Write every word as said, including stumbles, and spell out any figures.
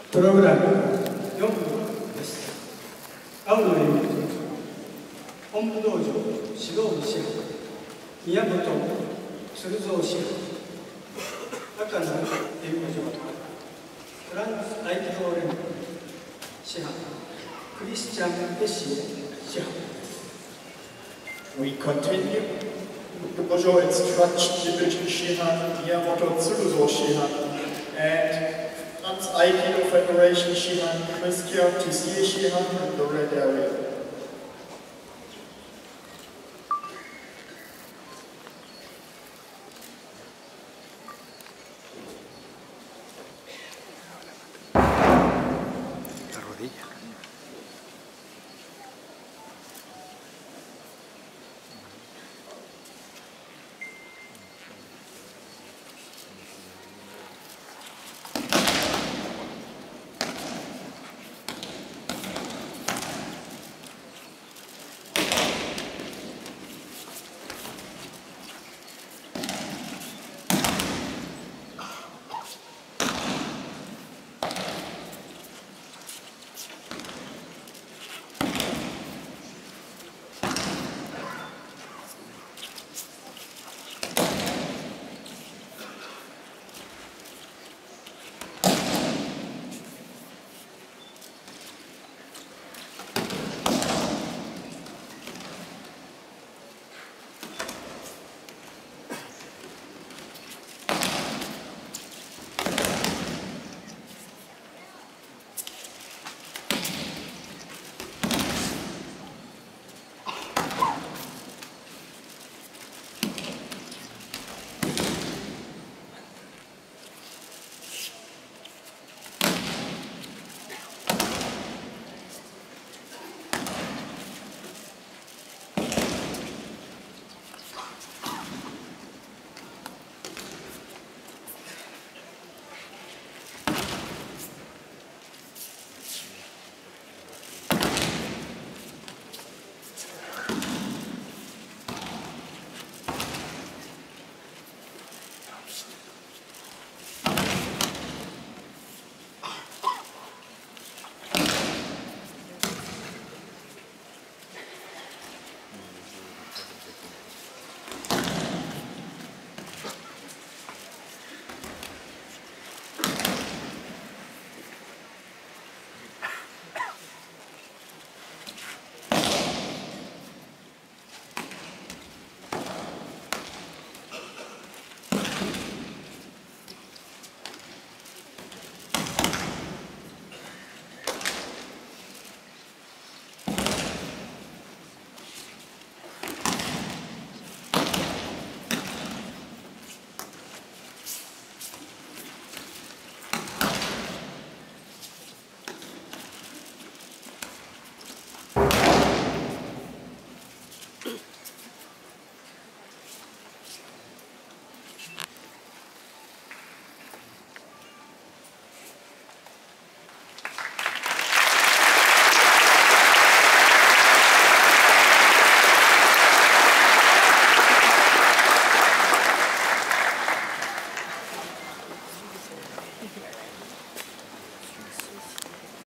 プログラムよん部です。青の演技、本部道場指導師宮本鶴蔵師赤の演武場フランス合気道連盟師範クリスチャン・エッシー師範です。 We continue the Dojo Instruction Division Shihan, Miyamoto Tsuruzo Shihan, and Franz Aikido Federation Shihan, Christian Tissier Shihan in the red area. La rodilla.